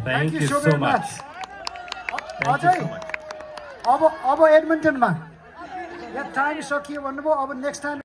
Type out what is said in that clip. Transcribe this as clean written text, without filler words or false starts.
Thank you so very much. Thank you so much. अब एडमिन्टनमा यहाँ time सकियो भन्नुभयो अब नेक्स्ट टाइम